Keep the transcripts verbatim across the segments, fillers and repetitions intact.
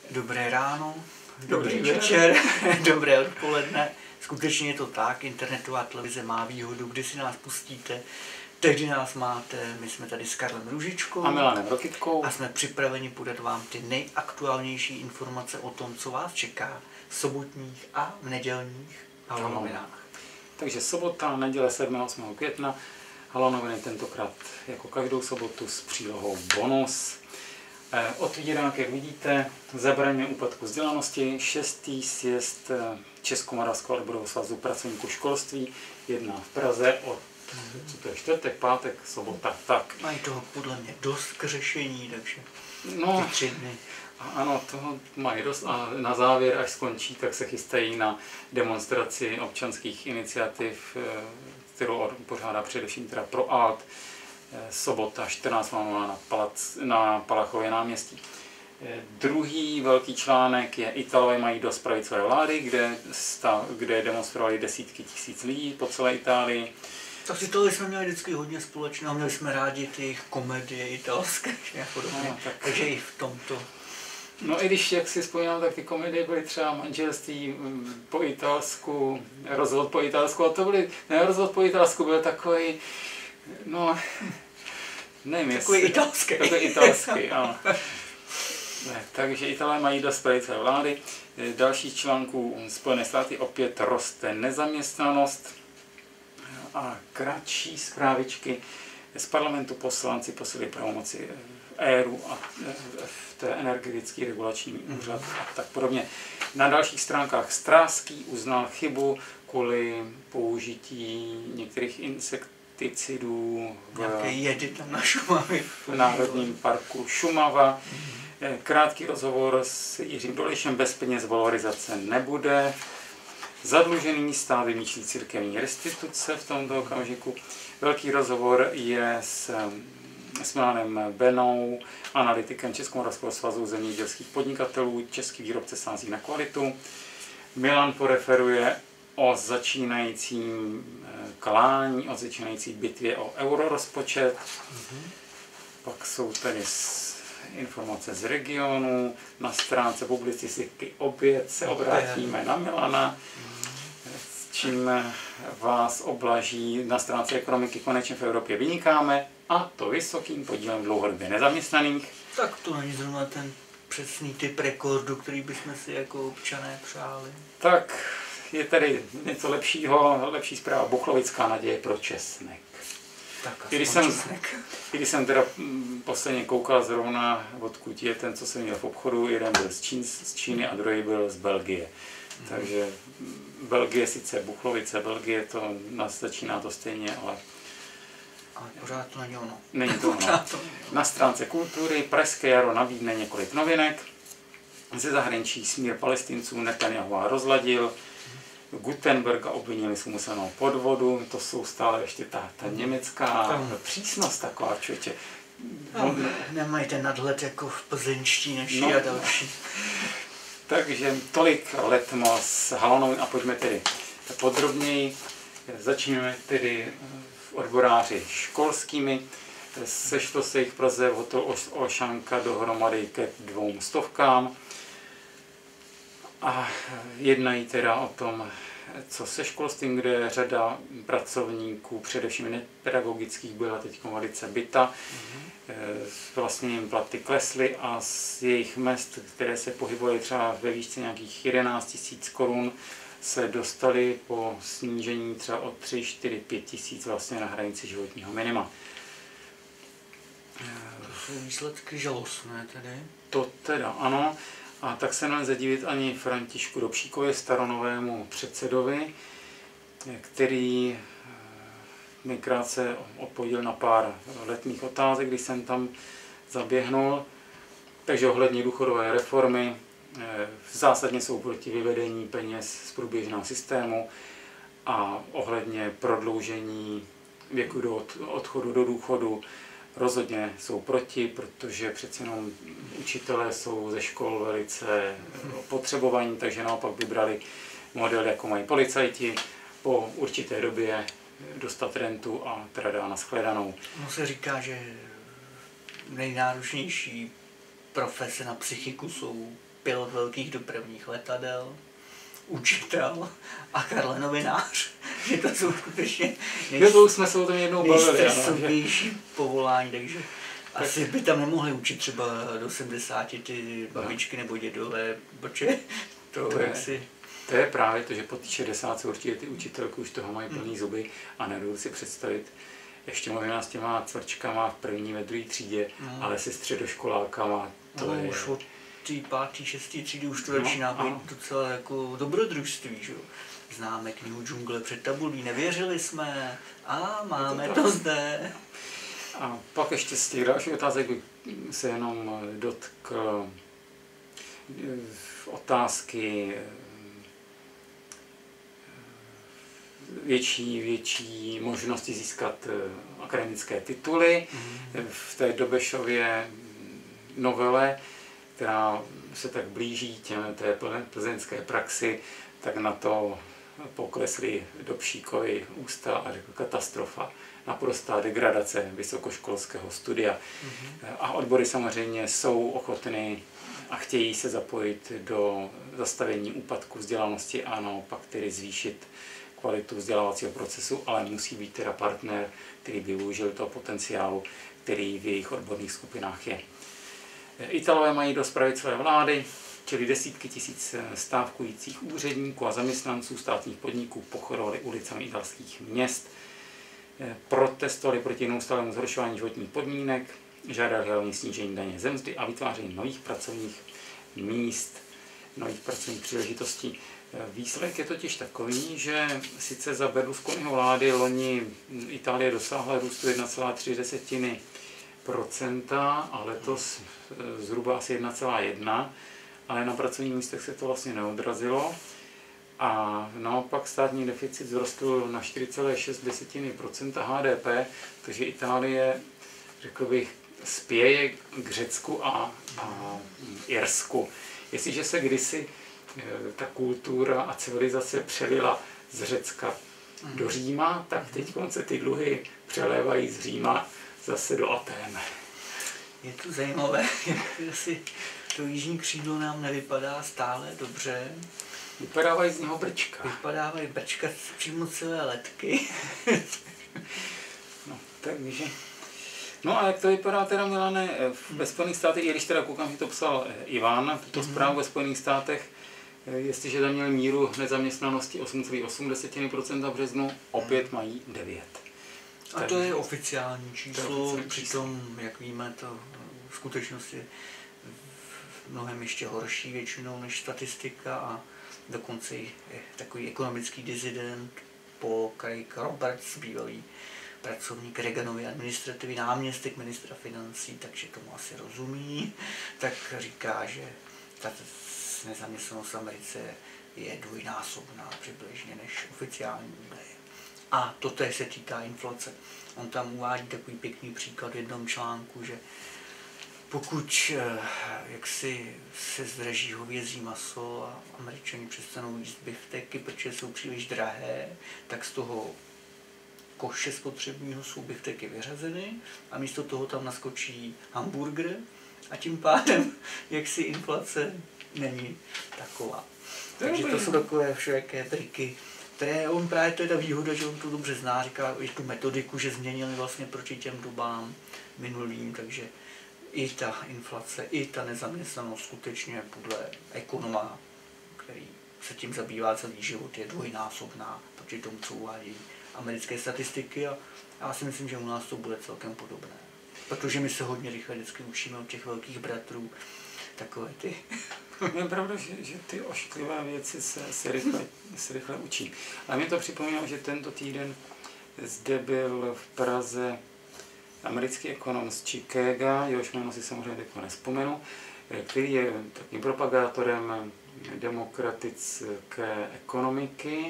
Dobré ráno, dobrý, dobrý večer, dobré odpoledne. Skutečně je to tak, internetová televize má výhodu, kdy si nás pustíte, tehdy nás máte, my jsme tady s Karlem Růžičkou a Milanem Rokitkou a jsme připraveni podat vám ty nejaktuálnější informace o tom, co vás čeká v sobotních a v nedělních Halo novinách. Takže sobota, neděle sedmého a osmého května, Halo noviny tentokrát jako každou sobotu s přílohou bonus. Otvírák, jak vidíte, zabraňme úpadku vzdělanosti, šestý sjezd Českomoravského odborového svazu pracovníků školství, jedná v Praze od, co to je, čtvrtek, pátek, sobota, tak. Mají toho podle mě dost k řešení, takže no, ty tři dny. Ano, toho mají dost a na závěr, až skončí, tak se chystají na demonstraci občanských iniciativ, kterou pořádá především teda Pro Alt, sobota čtrnáctého na, palac, na Palachově náměstí. Druhý velký článek je Italové mají dost pravicové vlády, kde, stav, kde demonstrovali desítky tisíc lidí po celé Itálii. Tak si tohle jsme měli vždycky hodně společného, měli jsme rádi ty jejich komedie italské a podobně, no, tak. Takže i v tomto. No i když, jak si vzpomínám, tak ty komedie byly třeba Manželství po italsku, Rozvod po italsku, a to byly, ne, Rozvod po italsku byl takový, no, nevím, takový jestli, italský. Takový italský, ano. Ne, takže Italé mají dost pravicové vlády. Další článků Spojené státy opět roste nezaměstnanost. A kratší zprávičky z parlamentu poslanci posílili pravomoci E R U a v té energetický regulační úřad a tak podobně. Na dalších stránkách Stráský uznal chybu kvůli použití některých insekticidů v, jedy tam na Šumavě. v Národním parku Šumava. Krátký rozhovor s Jiřím Dolejšem, bez peněz valorizace nebude. Zadlužený stát vymýšlí církevní restituce v tomto okamžiku. Velký rozhovor je s, s Milanem Benou, analytikem Českomoravského svazu zemědělských podnikatelů. Český výrobce sází na kvalitu. Milan poreferuje o začínajícím klání, o začínající bitvě o eurorozpočet. Mm-hmm. Pak jsou tady informace z regionu. Na stránce publicistiky opět se obrátíme na Milana, s čím vás oblaží. Na stránce ekonomiky konečně v Evropě vynikáme, a to vysokým podílem dlouhodobě nezaměstnaných. Tak to není zrovna ten přesný typ rekordu, který bychom si jako občané přáli. Tak je tady něco lepšího, lepší zpráva, buchlovická naděje pro česnek. Tak, když, jsem, když jsem teda posledně koukal zrovna, odkud je ten, co jsem měl v obchodu, jeden byl z, Čín, z Číny a druhý byl z Belgie. Mm. Takže Belgie sice Buchlovice, Belgie to nás začíná to stejně, ale... Ale pořád to není ono. Není to ono. Na stránce kultury Pražské jaro nabídne několik novinek. Ze zahraničí smír Palestinců Netanyahu rozladil. Gutenberga obvinili z úmyslného podvodu, to jsou stále ještě ta, ta německá tam přísnost taková, člověče. No, nemají ten nadhled jako v plzeňští než no. A další. Takže tolik letmo s Halo novin a pojďme tedy podrobněji. Začneme tedy odboráři školskými. Sešlo se jich v Praze v hotelu Olšanka dohromady ke dvou stovkám. A jednají teda o tom, co se školstvím, kde řada pracovníků, především nepedagogických, byla teď velice byta. Mm-hmm. Vlastně jim platy klesly a z jejich mezd, které se pohybovaly třeba ve výšce nějakých jedenáct tisíc korun, se dostali po snížení třeba o tři, čtyři, pět tisíc vlastně na hranici životního minima. To jsou výsledky žalostné tedy. To teda ano. A tak se nelze divit ani Františku Dobšíkovi, staronovému předsedovi, který mi krátce odpověděl na pár letních otázek, když jsem tam zaběhnul. Takže ohledně důchodové reformy zásadně jsou proti vyvedení peněz z průběžného systému a ohledně prodloužení věku do odchodu do důchodu rozhodně jsou proti, protože přeci jenom učitelé jsou ze škol velice potřebovaní, takže naopak by brali model, jako mají policajti, po určité době dostat rentu a teda dá na shledanou. No se říká, že nejnáročnější profese na psychiku jsou pilot velkých dopravních letadel, učitel a Karle novinář. Že to jsou skutečně nej... to už jsme se o tom jednou bavili. Nejstresovější povolání, takže tak. Asi by tam nemohli učit třeba do sedmdesáti ty babičky no. nebo dědové, protože to, to je... si... To je právě to, že po té šedesátce určitě ty učitelky už toho mají plný zuby a nedovedu si představit, ještě možná s těma cvrčkama v první, ve druhé třídě, no. ale se středoškolákama, to no, je... Už od té pátý, šestý třídy už to začíná no, být docela jako dobrodružství, že jo. Známe knihu Džungle před tabulí, nevěřili jsme a máme to, to zde. A pak ještě z těch dalších otázek bych se jenom dotkl otázky větší, větší možnosti získat akademické tituly. Mm. V té Dobešově novele, která se tak blíží těm té plzeňské praxi, tak na to poklesly Dobšíkovi ústa a řekl katastrofa, naprostá degradace vysokoškolského studia. Mm. A odbory samozřejmě jsou ochotny a chtějí se zapojit do zastavení úpadku vzdělanosti a naopak tedy zvýšit kvalitu vzdělávacího procesu, ale musí být teda partner, který by využil toho potenciálu, který v jejich odborných skupinách je. Italové mají dost pravicové vlády, čili desítky tisíc stávkujících úředníků a zaměstnanců státních podniků pochodovali ulicami italských měst, protestovali proti neustálému zhoršování životních podmínek, žádali hlavně snížení daně ze mzdy a vytváření nových pracovních míst, nových pracovních příležitostí. Výsledek je totiž takový, že sice za Berlusconiho vlády loni Itálie dosáhla růstu jedna celá tři procenta a letos zhruba asi jedna celá jedna, ale na pracovních místech se to vlastně neodrazilo. A naopak státní deficit vzrostl na čtyři celá šest procenta H D P, takže Itálie, řekl bych, spěje k Řecku a, a Irsku. Jestliže se kdysi ta kultura a civilizace přelila z Řecka do Říma, tak teď se ty dluhy přelévají z Říma zase do Atén. Je to zajímavé, jak si to jižní křídlo nám nevypadá stále dobře. Vypadávají z něho brčka. Vypadávají brčka přímo celé letky. No, takže... No a jak to vypadá teda, Milane, ve Spojených státech, i když teda koukám, že to psal Ivan, tuto zprávu ve Spojených státech, jestliže tam měli míru nezaměstnanosti osm celá osm procenta v březnu, opět mají devět. A to je oficiální číslo, přitom, jak víme, to v skutečnosti mnohem ještě horší většinou než statistika a dokonce je takový ekonomický disident Paul Craig Roberts, bývalý pracovník Reaganovy administrativy, náměstek ministra financí, takže tomu asi rozumí, tak říká, že ta nezaměstnanost v Americe je dvojnásobná přibližně než oficiální údaje. A to též se týká inflace. On tam uvádí takový pěkný příklad v jednom článku, že pokud jaksi se zdraží hovězí maso a Američani přestanou jíst bifteky, protože jsou příliš drahé, tak z toho koše spotřebního jsou bifteky vyřazeny a místo toho tam naskočí hamburger a tím pádem jaksi inflace není taková. Takže to jsou takové všelijaké triky, které on právě, to je ta výhoda, že on to dobře zná, říká i tu metodiku, že změnili vlastně proti těm dobám minulým, takže i ta inflace, i ta nezaměstnanost skutečně podle ekonoma, který se tím zabývá celý život, je dvojnásobná proti tomu, co uvádí americké statistiky a já si myslím, že u nás to bude celkem podobné. Protože my se hodně rychle vždycky učíme od těch velkých bratrů, takové ty. Je pravda, že, že ty ošklivé věci se, se, rychle, se rychle učí. A mě to připomíná, že tento týden zde byl v Praze americký ekonom z Chicaga, jehož jméno si samozřejmě teď nespomenu, který je takým propagátorem demokratické ekonomiky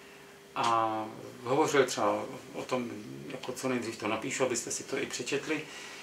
a hovořil třeba o tom, jako co nejdřív to napíšu, abyste si to i přečetli,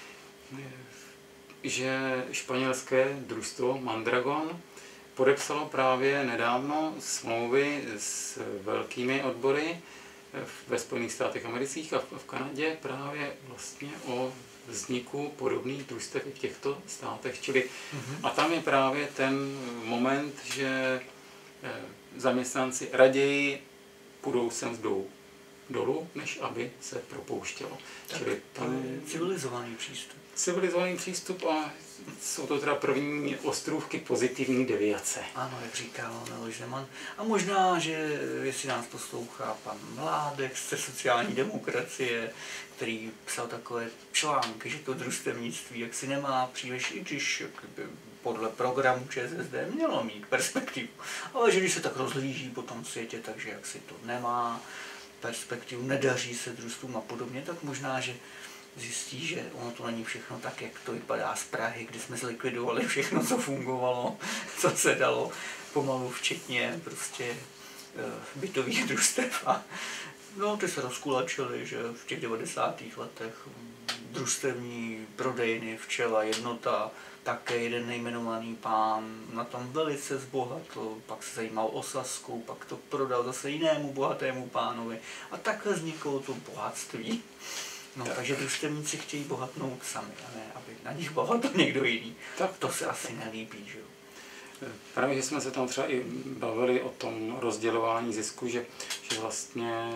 že španělské družstvo Mondragon podepsalo právě nedávno smlouvy s velkými odbory ve Spojených státech amerických a v Kanadě právě vlastně o vzniku podobných družstev i v těchto státech. Čili, mm-hmm. A tam je právě ten moment, že zaměstnanci raději půjdou sem mzdou dolů, než aby se propouštělo. Tak Čili tam je civilizovaný přístup. Civilizovaný přístup a jsou to teda první ostrůvky pozitivní deviace. Ano, jak říkal Miloš Zeman. A možná, že jestli nás poslouchá pan Mládek ze sociální demokracie, který psal takové články, že to družstevnictví jaksi nemá příliš, i když podle programu ČSSD mělo mít perspektivu. Ale že když se tak rozhlíží po tom světě, takže jaksi to nemá perspektivu, nedaří se družstvům a podobně, tak možná, že zjistí, že ono to není všechno tak, jak to vypadá z Prahy, kdy jsme zlikvidovali všechno, co fungovalo, co se dalo, pomalu včetně prostě bytových družstev. A no, ty se rozkulačily, že v těch devadesátých letech družstevní prodejny, včela, jednota, také jeden nejmenovaný pán na tom velice zbohatl, pak se zajímal o Sasku, pak to prodal zase jinému bohatému pánovi a takhle vzniklo to bohatství. No, tak. Takže družstevníci chtějí bohatnout sami, a ne, aby na nich bohatl někdo jiný. Tak to se asi nelíbí, že jo. Právě, že jsme se tam třeba i bavili o tom rozdělování zisku, že, že vlastně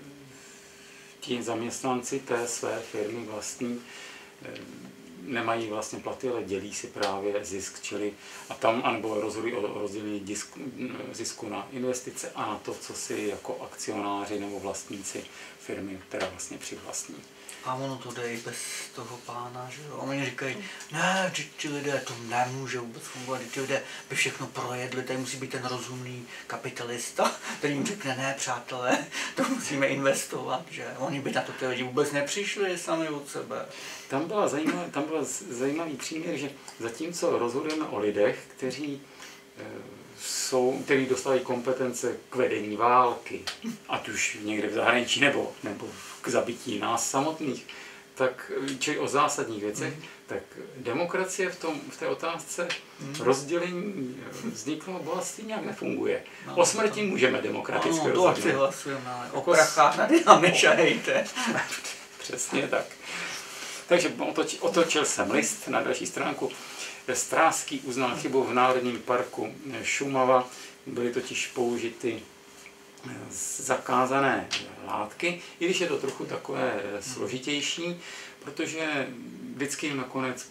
ti zaměstnanci té své firmy vlastní nemají vlastně platy, ale dělí si právě zisk, čili a tam anebo rozhodují o rozdělení zisku, zisku na investice a na to, co si jako akcionáři nebo vlastníci firmy, která vlastně přivlastní. A ono to jde i bez toho pána, že jo? A oni říkají, ne, že ti lidé to nemůže vůbec fungovat, ti lidé by všechno projedli, tady musí být ten rozumný kapitalista, který jim řekne, ne, přátelé, to musíme investovat, že oni by na to ty lidi vůbec nepřišli sami od sebe. Tam byla zajímavý, tam byl zajímavý příměr, že zatímco rozhodujeme o lidech, kteří jsou, kteří dostávají kompetence k vedení války, ať už někde v zahraničí nebo, nebo k zabití nás samotných, tak, čili o zásadních věcech, mm. tak demokracie v, tom, v té otázce mm. rozdělení vzniklého bohatství nějak nefunguje. No, o smrti tam můžeme demokraticky no, rozhodnout. To si hlasujeme, ale o prachách tady nám nešahejte. Přesně tak. Takže otoč, otočil jsem list na další stránku. Stráský uznal chybu v Národním parku Šumava, byly totiž použity zakázané látky, i když je to trochu takové složitější, protože vždycky nakonec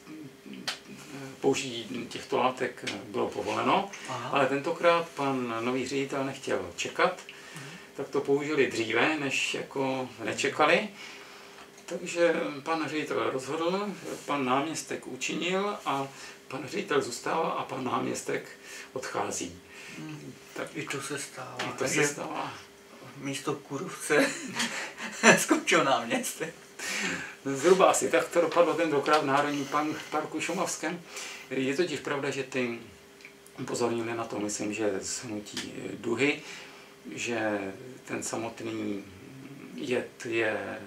použití těchto látek bylo povoleno, aha, ale tentokrát pan nový ředitel nechtěl čekat, tak to použili dříve, než jako nečekali. Takže pan ředitel rozhodl, pan náměstek učinil a pan ředitel zůstává a pan náměstek odchází. Hmm. Tak i to se stává. I to se stává. Místo kůrovce skončil náměstek. Zhruba asi tak to dopadlo tentokrát v Národním parku Šumavském. Je totiž pravda, že ty upozornili na to, myslím, že z hnutí Duhy, že ten samotný jed je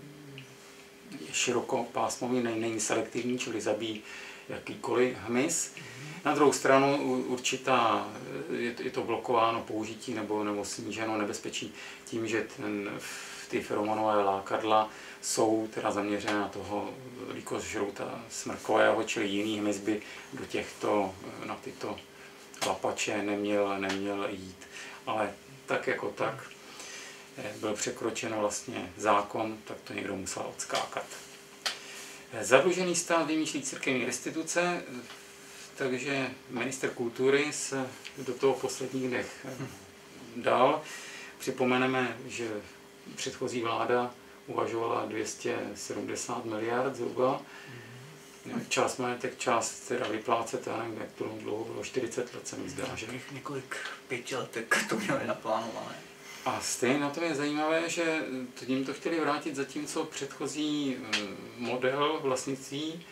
je širokopásmový, není selektivní, čili zabíjí jakýkoliv hmyz. Na druhou stranu určitá, je to blokováno použití nebo, nebo sníženo nebezpečí tím, že ten, ty feromonové lákadla jsou teda zaměřené na toho líkožrouta smrkového, čili jiný hmyz by do těchto, na tyto lapače neměl, neměl jít. Ale tak jako tak byl překročen vlastně zákon, tak to někdo musel odskákat. Zadlužený stát vymýšlí církevní restituce, takže ministr kultury se do toho v posledních dnech dal. Připomeneme, že předchozí vláda uvažovala dvě stě sedmdesát miliard zhruba. Část majetek, část teda vyplácet, já nevím, jak to dlouho bylo, čtyřicet let se mi zdá, že? Několik pětiletek to měli naplánované. A stejně na tom je zajímavé, že tím to chtěli vrátit, zatímco předchozí model vlastnictví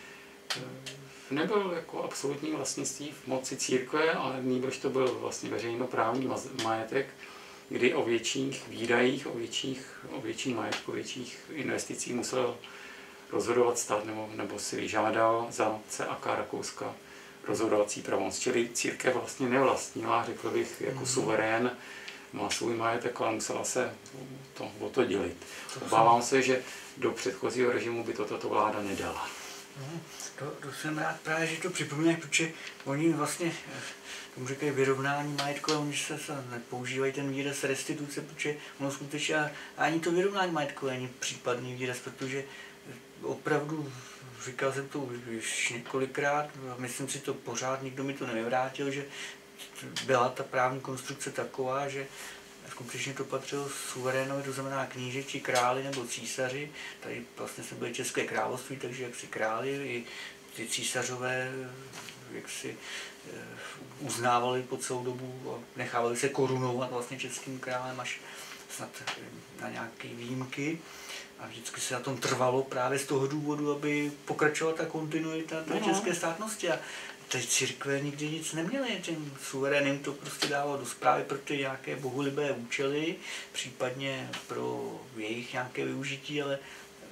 nebyl jako absolutní vlastnictví v moci církve, ale nýbrž to byl vlastně veřejnoprávní majetek, kdy o větších výdajích, o větších, o větším majetku, větších investicích musel rozhodovat stát nebo, nebo si vyžádal za C A K Rakouska rozhodovací pravomoc. Čili církev vlastně nevlastnila, řekl bych, jako suverén má svůj majetek, ale musela se to, o to dělit. Obávám se, že do předchozího režimu by to tato vláda nedala. No, to, to jsem rád právě, že to připomínáš, protože oni vlastně tomu říkají vyrovnání majetkové, oni se, se nepoužívají ten výraz restituce, protože ono skutečně ani to vyrovnání majetkové není případný výraz, protože opravdu, říkal jsem to už několikrát, myslím si to pořád, nikdo mi to nevyvrátil, že byla ta právní konstrukce taková, že skutečně to patřilo suverénovi, to znamená knížeči, králi nebo císaři. Tady vlastně jsme byli České království, takže jaksi králi i ty císařové jaksi uznávali po celou dobu a nechávali se korunovat vlastně českým králem až snad na nějaké výjimky. A vždycky se na tom trvalo právě z toho důvodu, aby pokračovala ta kontinuita té české státnosti. A ty církve nikdy nic neměly, těm suverénům to prostě dávalo do správy pro ty nějaké bohulibé účely, případně pro jejich nějaké využití, ale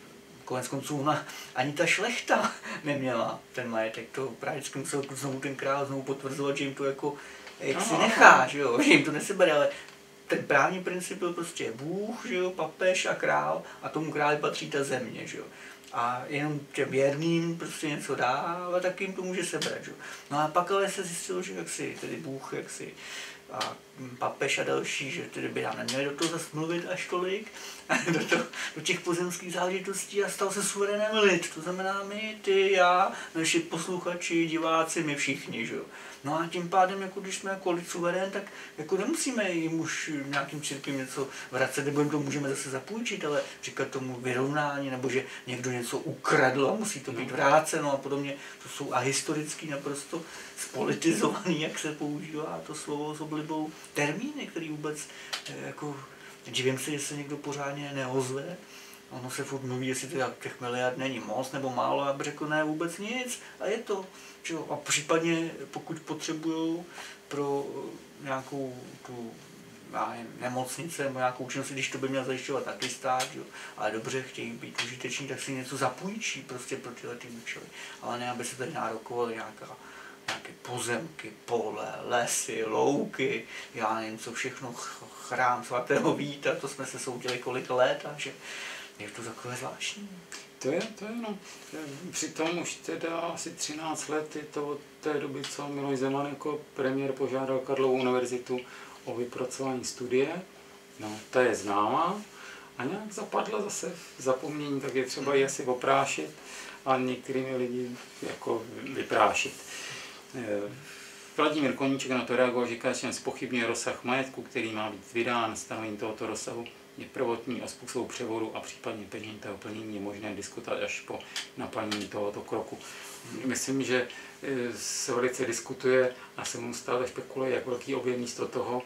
konec konců ona, ani ta šlechta neměla ten majetek. To právě vždycky musel znovu ten král znovu potvrzovat, že jim to jako jak si nechá, že, jo? Že jim to nesebere, ale ten právní princip byl prostě Bůh, že jo? Papež a král a tomu králi patří ta země. Že jo? A jenom těm věrným prostě něco dá, ale taky jim to může sebrat. Že? No a pak ale se zjistilo, že jaksi, tedy Bůh jaksi, a papež a další, že tedy by nám neměli do toho zase mluvit až tolik, do, to, do těch pozemských záležitostí a stal se suverénem lid. To znamená my, ty, já, naši posluchači, diváci, my všichni. Že? No a tím pádem, jako když jsme jako lid suverén, tak jako nemusíme jim už nějakým církvím něco vracet, nebo jim to můžeme zase zapůjčit, ale říkat tomu vyrovnání, nebo že někdo něco ukradl a musí to být vráceno a podobně. To jsou a historicky naprosto spolitizovaný, jak se používá to slovo s oblibou, termíny, který vůbec jako divím se, jestli někdo pořádně neozve. Ono se furt mluví, jestli teda těch miliard není moc nebo málo, a řekl ne, vůbec nic a je to. Čo? A případně pokud potřebují pro nějakou tu nemocnice nebo nějakou činnost, když to by měl zajišťovat taky stát, jo? Ale dobře, chtějí být užiteční, tak si něco zapůjčí prostě pro tyhle ty účely. Ale ne, aby se tady nárokovali nějaká nějaké pozemky, pole, lesy, louky, já nevím co všechno, chrám svatého Víta, to jsme se soudili kolik let, takže je to takové zvláštní. To je, to je, no. Přitom už teda asi třináct let je to od té doby, co Miloš Zeman jako premiér požádal Karlovu univerzitu o vypracování studie. No, ta je známá a nějak zapadla zase v zapomnění, tak je třeba ji asi oprášit a některými lidi jako vyprášit. Vladimír Koníček na to reagoval, že každý zpochybňuje rozsah majetku, který má být vydán. Stanovení tohoto rozsahu je prvotní a způsobu převodu a případně peněžitého plnění je možné diskutovat až po naplnění tohoto kroku. Myslím, že se velice diskutuje a se mu stále spekuluje, jak velký objem místo toho,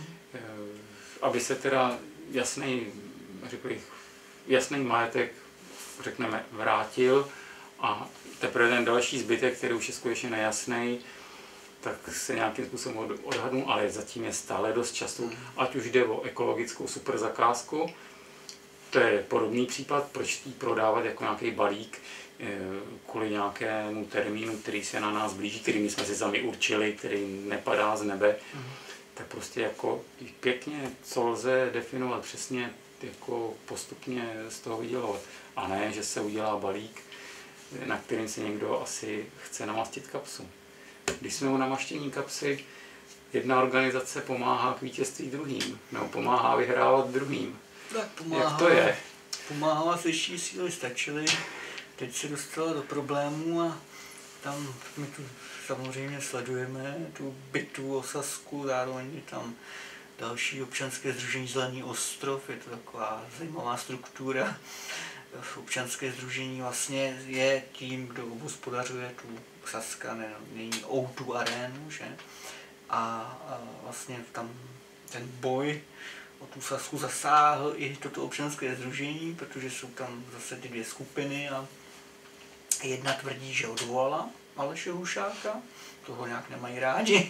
aby se teda jasný, řekl bych, jasný majetek, řekneme, vrátil a teprve ten další zbytek, který už je skutečně nejasný, tak se nějakým způsobem odhadnu, ale zatím je stále dost času, ať už jde o ekologickou super zakázku, to je podobný případ, proč jí prodávat jako nějaký balík kvůli nějakému termínu, který se na nás blíží, který my jsme si sami určili, který nepadá z nebe, mm. tak prostě jako pěkně, co lze definovat přesně, jako postupně z toho vydělovat. A ne, že se udělá balík, na kterým si někdo asi chce namastit kapsu. Když jsme u namaštění kapsy, jedna organizace pomáhá k vítězství druhým, nebo pomáhá vyhrávat druhým. Tak pomáhá, jak to je? Pomáhala, vyšší síly stačily, teď se dostala do problémů a tam my tu samozřejmě sledujeme tu bitvu o Sazku, zároveň je tam další občanské sdružení Zelený ostrov, je to taková zajímavá struktura. Občanské sdružení vlastně je tím, kdo obhospodařuje tu Sazka, ne, není ó dva arénu, že? A, a vlastně tam ten boj o tu Sazku zasáhl i toto občanské sdružení, protože jsou tam zase ty dvě skupiny a jedna tvrdí, že odvolala Aleše Hušáka, toho nějak nemají rádi,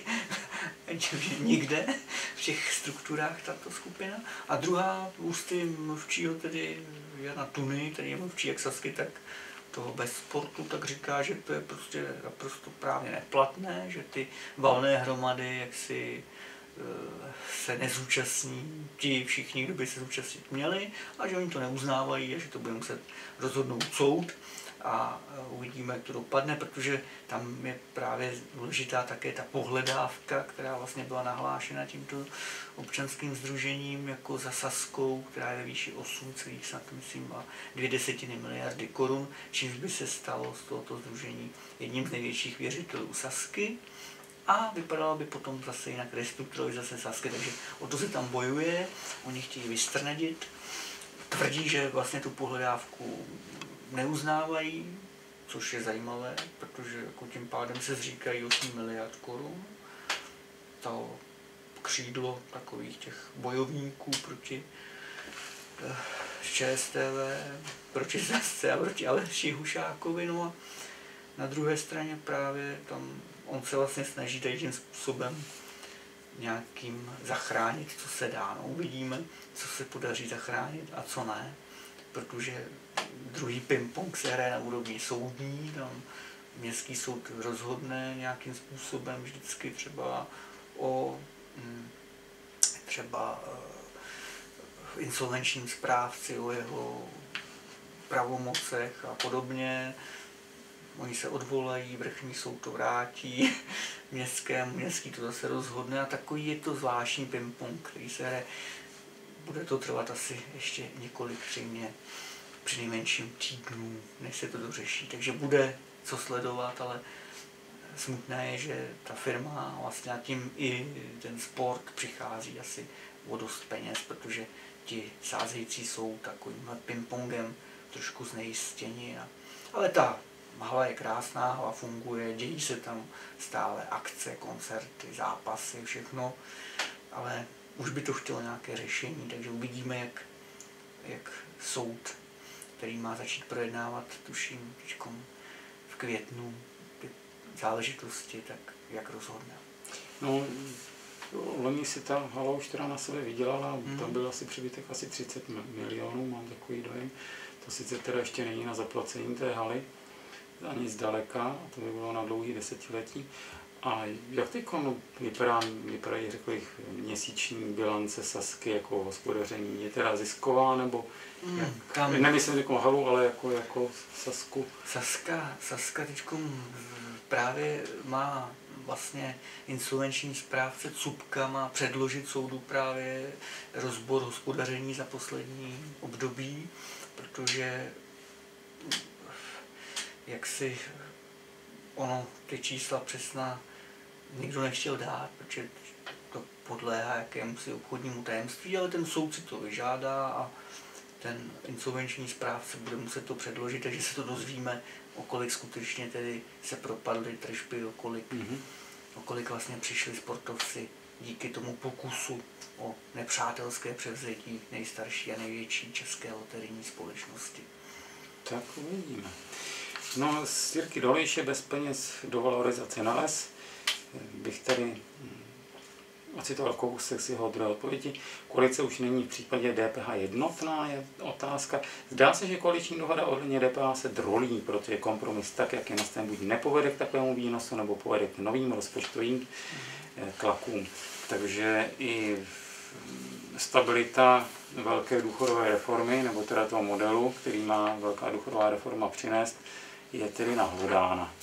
nikde v těch strukturách tato skupina. A druhá ústy mluvčího, tedy Jana Tuny, který je mluvčí jak Sazky, tak toho bez sportu, tak říká, že to je prostě naprosto právně neplatné, že ty valné hromady jaksi se nezúčastní ti všichni, kdo by se zúčastnit měli, a že oni to neuznávají a že to bude muset rozhodnout soud a uvidíme, jak to dopadne, protože tam je právě důležitá také ta pohledávka, která vlastně byla nahlášena tímto občanským sdružením jako za sazkou, která je ve výši osm celá dvě desetiny miliardy korun, čímž by se stalo z tohoto sdružení jedním z největších věřitelů sazky. A vypadalo by potom zase jinak restrukturalizace sazky, takže o to se tam bojuje, oni chtějí vystrnadit, tvrdí, že vlastně tu pohledávku neuznávají, což je zajímavé, protože jako tím pádem se zříkají osm miliard korun. To křídlo takových těch bojovníků proti ČSTV, proti sazce a proti Aleši Hušákovi. No a na druhé straně právě tam on se vlastně snaží tady tím způsobem nějakým zachránit, co se dá. No, uvidíme, co se podaří zachránit a co ne, protože druhý ping-pong se hraje na úrovni soudní, tam městský soud rozhodne nějakým způsobem vždycky třeba o třeba insolvenčním správci, o jeho pravomocech a podobně. Oni se odvolají, vrchní soud to vrátí městskému, městský to zase rozhodne a takový je to zvláštní ping-pong, který se hraje. Bude to trvat asi ještě několik zřejmě při nejmenším týdnů, než se to dořeší. Takže bude co sledovat, ale smutné je, že ta firma vlastně a tím i ten sport přichází asi o dost peněz, protože ti sázející jsou takovým ping-pongem trošku znejistěni. Ale ta hala je krásná, hala funguje, dějí se tam stále akce, koncerty, zápasy, všechno, ale už by to chtělo nějaké řešení, takže uvidíme, jak, jak soud, který má začít projednávat, tuším, v květnu ty záležitosti, tak jak rozhodne. No, loni si ta hala už teda na sebe vydělala, hmm. tam byl asi přebytek asi třicet milionů, mám takový dojem. To sice teda ještě není na zaplacení té haly, ani zdaleka, to by bylo na dlouhý desetiletí. A jak teď vypadá, vypadají, řekl bych, měsíční bilance sazky jako hospodaření? Je teda zisková, nebo mm, jak, tam, nemyslím jako halu, ale jako, jako sazku? Sazka, sazka teď právě má vlastně insolvenční správce Cupka má předložit soudu právě rozbor hospodaření za poslední období, protože jak si ono ty čísla přesná nikdo nechtěl dát, protože to podléhá jakémusi obchodnímu tajemství, ale ten soud si to vyžádá a ten insolvenční správce bude muset to předložit, takže se to dozvíme, o kolik skutečně tedy se propadly tržby, o kolik, mm-hmm. o kolik vlastně přišli sportovci díky tomu pokusu o nepřátelské převzetí nejstarší a největší české loterijní společnosti. Tak uvidíme. No, z Jirky Dolejše bez peněz do valorizace na les bych tady ocitoval kousek z jeho druhé odpovědi. Koalice už není v případě D P H jednotná, je otázka. Zdá se, že koaliční dohoda ohledně D P H se drolí, protože kompromis tak, jak je nastaven, buď nepovede k takovému výnosu, nebo povede k novým rozpočtovým tlakům. Takže i stabilita velké důchodové reformy, nebo teda toho modelu, který má velká důchodová reforma přinést, je tedy nahlodána.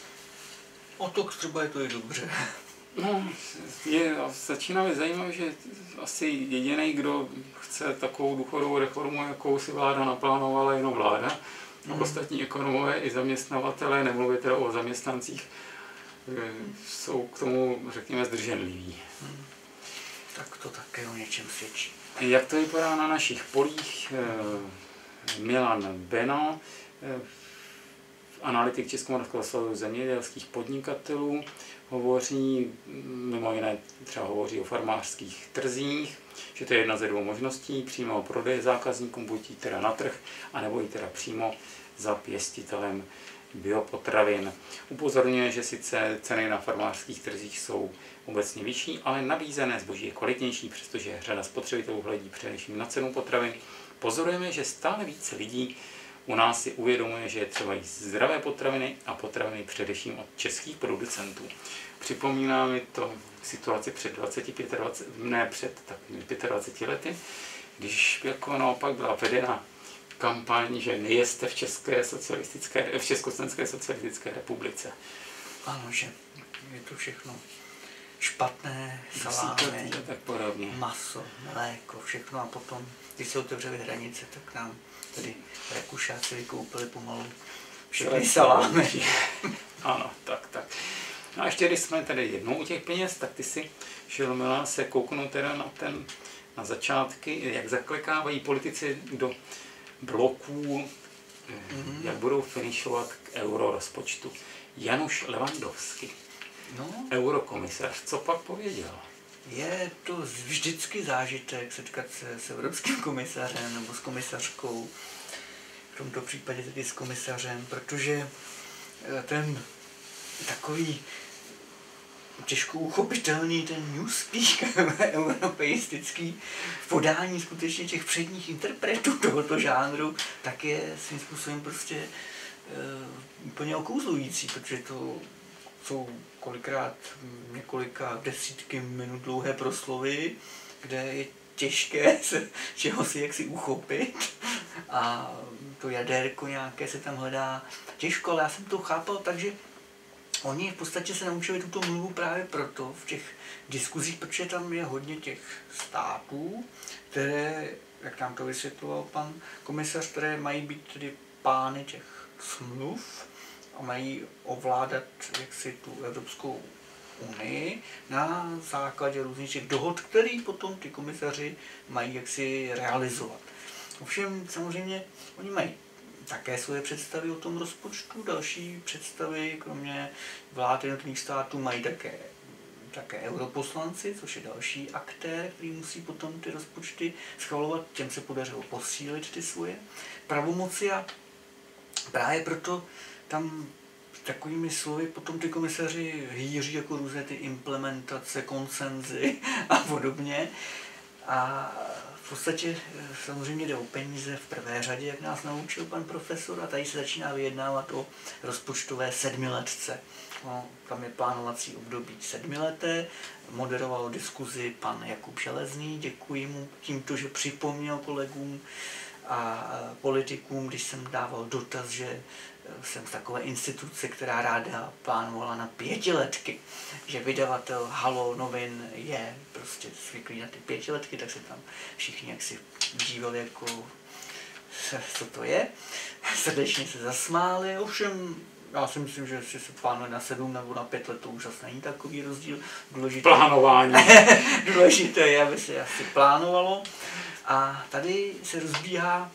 O to třeba je to i dobře. No, je, začíná mě zajímavé, že asi jediný, kdo chce takovou důchodovou reformu, jakou si vláda naplánovala, jenom vláda. Mm. A ostatní ekonomové i zaměstnavatelé, nemluvě teda o zaměstnancích, jsou k tomu, řekněme, zdrženliví. Mm. Tak to také o něčem svědčí. Jak to vypadá na našich polích? Milan Beno, analytik Českomoravského svazu zemědělských podnikatelů, hovoří, mimo jiné třeba hovoří o farmářských trzích, že to je jedna ze dvou možností, přímo prodeje zákazníkům, buď jít teda na trh, anebo jít teda přímo za pěstitelem biopotravin. Upozorňuje, že sice ceny na farmářských trzích jsou obecně vyšší, ale nabízené zboží je kvalitnější, přestože řada spotřebitelů hledí především na cenu potravin. Pozorujeme, že stále více lidí U nás si uvědomuje, že je třeba jíst zdravé potraviny a potraviny především od českých producentů. Připomíná mi to situaci před dvaceti pěti, dvaceti, ne před takovými dvaceti pěti lety, když jako naopak byla vedena kampaň, že nejeste v České socialistické, v Československé socialistické republice. Ano, že je to všechno špatné, salámy, tak podobně. maso, mléko, všechno a potom, když se otevřely hranice, tak nám tady Rakušáci vykoupili pomalu všechny salámy. Ano, tak, tak. No a ještě když jsme tady jednou u těch peněz, tak ty si, Šilomila, se kouknou teda na ten, na začátky, jak zaklekávají politici do bloků, mm-hmm. jak budou finišovat k eurorozpočtu. Januš Levandovský, no, eurokomisař, co pak pověděl? Je to vždycky zážitek setkat se s evropským komisařem nebo s komisařkou, v tomto případě tedy s komisařem, protože ten takový těžko uchopitelný ten newspeak europeistický v podání skutečně těch předních interpretů tohoto žánru, tak je svým způsobem prostě uh, úplně okouzlující, protože to jsou kolikrát několika desítky minut dlouhé proslovy, kde je těžké se čeho si jaksi uchopit a to jadérko nějaké se tam hledá těžko, ale já jsem to chápal, takže oni v podstatě se naučili tuto mluvu právě proto v těch diskuzích, protože tam je hodně těch států, které, jak nám to vysvětloval pan komisař, které mají být tedy pány těch smluv a mají ovládat jaksi tu Evropskou unii na základě různých těch dohod, které potom ty komisaři mají jaksi realizovat. Ovšem samozřejmě oni mají také svoje představy o tom rozpočtu, další představy, kromě vlád jednotlivých států, mají také, také europoslanci, což je další aktér, který musí potom ty rozpočty schvalovat, těm se podařilo posílit ty svoje pravomoci a právě proto tam takovými slovy potom ty komisaři hýří jako různé ty implementace, konsenzy a podobně. A v podstatě samozřejmě jde o peníze v prvé řadě, jak nás naučil pan profesor, a tady se začíná vyjednávat o rozpočtové sedmiletce. No, tam je plánovací období sedmileté, moderoval diskuzi pan Jakub Železný, děkuji mu tímto, že připomněl kolegům a politikům, když jsem dával dotaz, že jsem z takové instituce, která ráda plánovala na pětiletky, že vydavatel Halo novin je prostě zvyklý na ty pětiletky, tak se tam všichni jaksi dívali, jako co to je. Srdečně se zasmáli, ovšem já si myslím, že jestli se plánuje na sedm nebo na pět let, to už zase není takový rozdíl. Důležité, plánování. Důležité je, aby se asi plánovalo. A tady se rozbíhá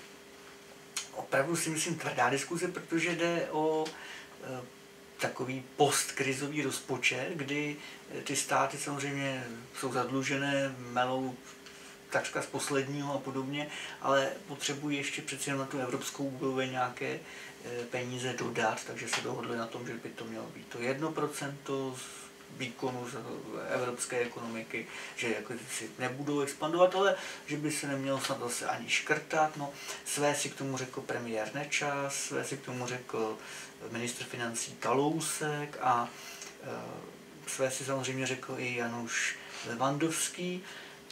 opravdu si myslím tvrdá diskuze, protože jde o e, takový postkrizový rozpočet, kdy ty státy samozřejmě jsou zadlužené, melou takřka z posledního a podobně, ale potřebují ještě přeci na tu evropskou úroveň nějaké e, peníze dodat, takže se dohodli na tom, že by to mělo být to jedno procento z výkonu z evropské ekonomiky, že jako si nebudou expandovat, ale že by se nemělo snad zase ani škrtat. No, své si k tomu řekl premiér Nečas, své si k tomu řekl ministr financí Kalousek a e, své si samozřejmě řekl i Januš Levandovský,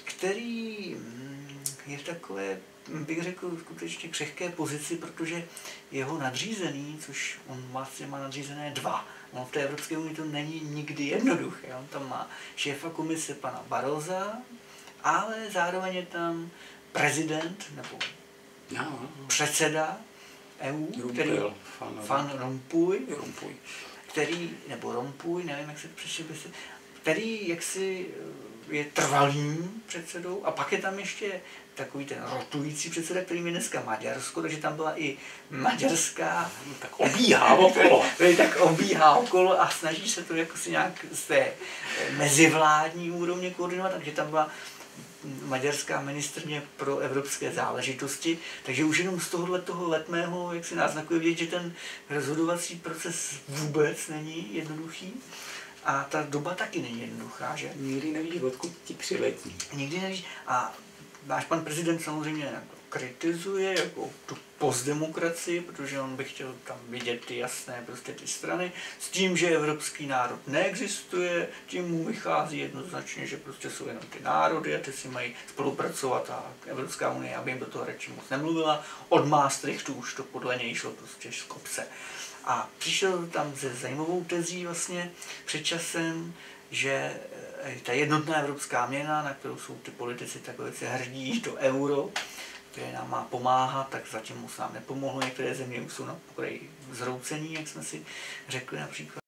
který je v takové, bych řekl, skutečně křehké pozici, protože jeho nadřízený, což on vlastně má nadřízené dva, on v té Evropské unii to není nikdy jednoduché. On tam má šéfa komise pana Barrosa, ale zároveň je tam prezident nebo no, předseda E U, Rumpel, který Van Rompuy, Rompuy, který, nebo Rompuy, nevím, jak se přečte, který jaksi je trvalým předsedou a pak je tam ještě takový ten rotující předseda, který je dneska Maďarsko, takže tam byla i maďarská, tak obíhá okolo. tak obíhá okolo a snaží se to jako si nějak z té mezivládní úrovně koordinovat, takže tam byla maďarská ministryně pro evropské záležitosti, takže už jenom z tohohle toho letmého, jak si náznakuje vidět, že ten rozhodovací proces vůbec není jednoduchý. A ta doba taky není jednoduchá, že? Nikdy nevíš, odkud ti přiletí. Nikdy nevíš. A náš pan prezident samozřejmě kritizuje jako tu postdemokracii, protože on by chtěl tam vidět ty jasné prostě ty strany, s tím, že evropský národ neexistuje, tím mu vychází jednoznačně, že prostě jsou jenom ty národy a ty si mají spolupracovat a Evropská unie, aby jim do toho radši moc nemluvila. Od Maastrichtu už to podle něj šlo prostě z kopce. A přišel tam se zajímavou tezí vlastně před časem, že ta jednotná evropská měna, na kterou jsou ty politici takové si hrdí, to euro, které nám má pomáhat, tak zatím moc nám nepomohlo. Některé země už jsou na pokraji zhroucení, jak jsme si řekli například